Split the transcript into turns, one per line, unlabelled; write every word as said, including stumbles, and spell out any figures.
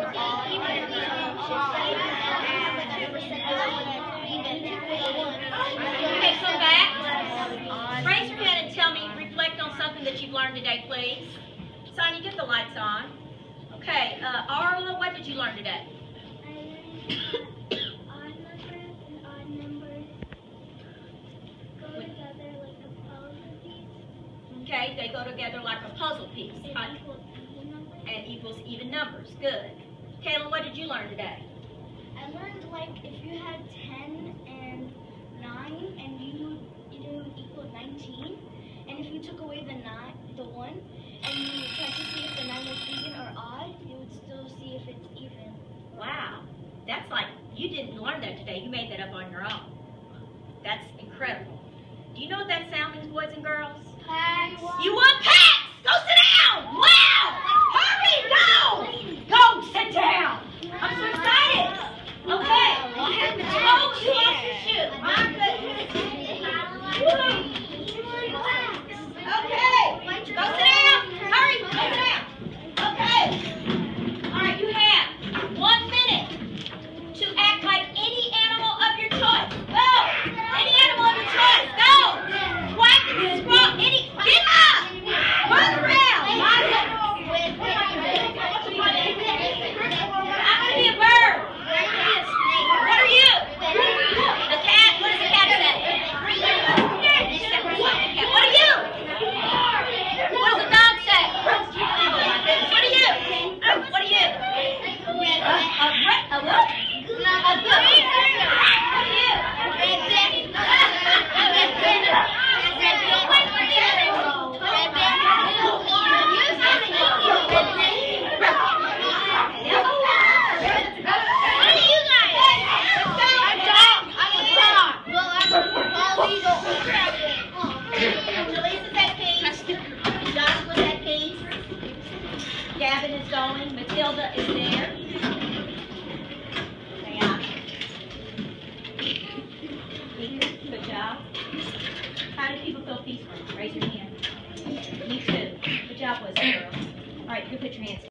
Okay, so back. Raise your hand and tell me, reflect on something that you've learned today, please. Sonia, get the lights on. Okay, uh, Arla, what did you learn today?
Odd numbers and odd numbers go together like a puzzle piece.
Okay, they go together like a puzzle piece.
It
Huh?
equals even numbers.
And equals even numbers. Good. Kayla, what did you learn today?
I learned like if you had ten and nine and you it would equal nineteen, and if you took away the nine, the one, and you tried to see if the nine was even or odd, you would still see if it's even.
Wow. That's like, you didn't learn that today. You made that up on your own. That's incredible. Do you know what that sound means, boys and girls?
Packs.
You want packs! Go sit down! Wow! Hurry! Go! Go sit down! I'm so excited! Okay. Oh, you lost your shoe. My goodness. Woo. Okay. Go sit down. Hurry. Go sit down. Okay. All right, you have one minute to act like any animal of your choice. Go! Any animal of your choice. Go! Quack and squawk. Any. Get up! Run around. I'm going to be a bird. What are you? A cat? What does a cat say? What are you? What does a dog say? What are you? What are you? A, a, a what? A goat. What are you? Jaleesa's at peace. Joshua's at peace. Gavin is going. Matilda is there. Yeah. Good job. How do people feel peaceful? Raise your hand. Me too. Good job, boys and girls. All right, you can put your hands down.